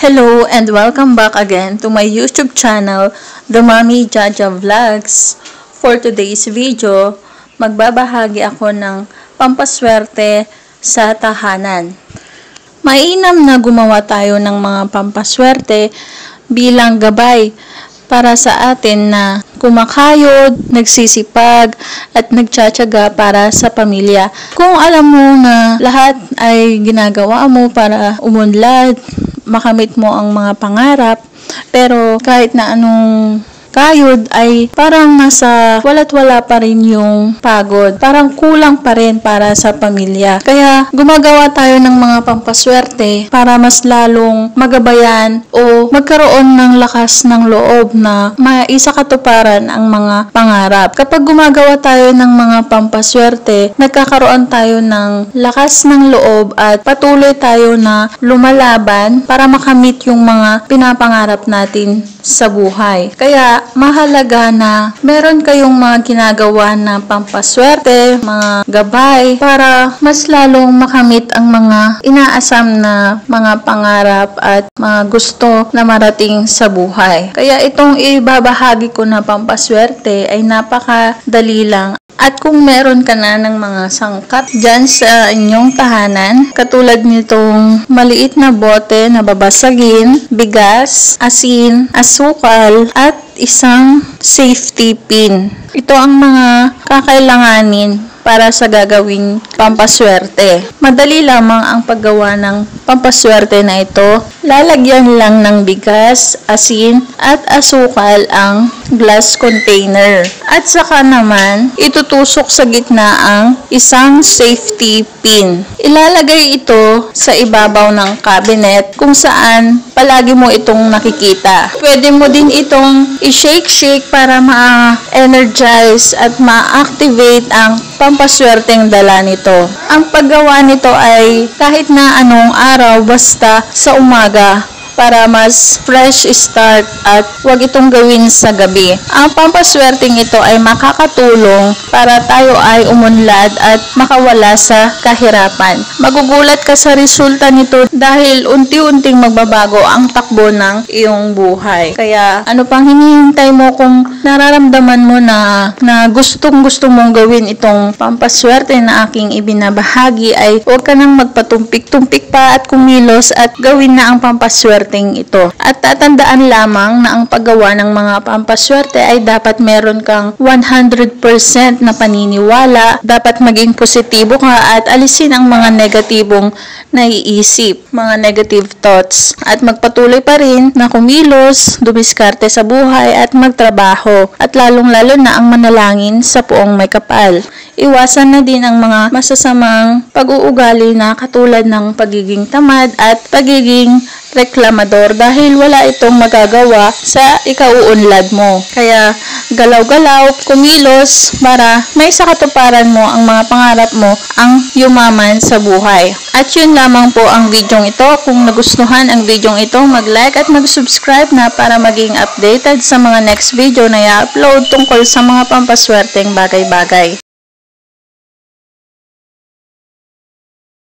Hello and welcome back again to my YouTube channel, The Mommy Jaja Vlogs. For today's video, magbabahagi ako ng pampaswerte sa tahanan. Mainam na gumawa tayo ng mga pampaswerte bilang gabay para sa atin na kumakayod, nagsisipag, at nagtsatsaga para sa pamilya. Kung alam mo na lahat ay ginagawa mo para umunlad, makamit mo ang mga pangarap, pero kahit na anong kayod ay parang nasa wala't-wala pa rin yung pagod. Parang kulang pa rin para sa pamilya. Kaya gumagawa tayo ng mga pampaswerte para mas lalong magabayan o magkaroon ng lakas ng loob na maisakatuparan ang mga pangarap. Kapag gumagawa tayo ng mga pampaswerte, nagkakaroon tayo ng lakas ng loob at patuloy tayo na lumalaban para makamit yung mga pinapangarap natin sa buhay. Kaya mahalaga na meron kayong mga ginagawa na pampaswerte, mga gabay, para mas lalong makamit ang mga inaasam na mga pangarap at mga gusto na marating sa buhay. Kaya itong ibabahagi ko na pampaswerte ay napakadali lang. At kung meron ka na ng mga sangkap dyan sa inyong tahanan, katulad nitong maliit na bote na babasagin, bigas, asin, asukal, at isang safety pin. Ito ang mga kakailanganin para sa gagawing pampaswerte. Madali lamang ang paggawa ng pampaswerte na ito. Lalagyan lang ng bigas, asin, at asukal ang glass container. At saka naman, itutusok sa gitna ang isang safety pin. Ilalagay ito sa ibabaw ng cabinet kung saan palagi mo itong nakikita. Pwede mo din itong i-shake-shake para ma-energize at ma-activate ang pampaswerteng dala nito. Ang paggawa nito ay kahit na anong araw basta sa umaga para mas fresh start at huwag itong gawin sa gabi. Ang pampaswerteng ito ay makakatulong para tayo ay umunlad at makawala sa kahirapan. Magugulat ka sa resulta nito dahil unti-unting magbabago ang takbo ng iyong buhay. Kaya ano pang hinihintay mo kung nararamdaman mo na gustong-gusto mong gawin itong pampaswerte na aking ibinabahagi ay huwag ka nang magpatumpik-tumpik pa at kumilos at gawin na ang pampaswerte ito. At tatandaan lamang na ang paggawa ng mga pampaswerte ay dapat meron kang 100% na paniniwala, dapat maging positibo ka at alisin ang mga negatibong naiisip, mga negative thoughts, at magpatuloy pa rin na kumilos, dumiskarte sa buhay at magtrabaho, at lalong-lalo na ang manalangin sa puong may kapal. Iwasan na din ang mga masasamang pag-uugali na katulad ng pagiging tamad at pagiging reklamador dahil wala itong magagawa sa ikauunlad mo. Kaya galaw-galaw, kumilos para may sakatuparan mo ang mga pangarap mo, ang yumaman sa buhay. At yun lamang po ang videong ito. Kung nagustuhan ang videong ito, mag-like at mag-subscribe na para maging updated sa mga next video na i-upload tungkol sa mga pampaswerteng bagay-bagay.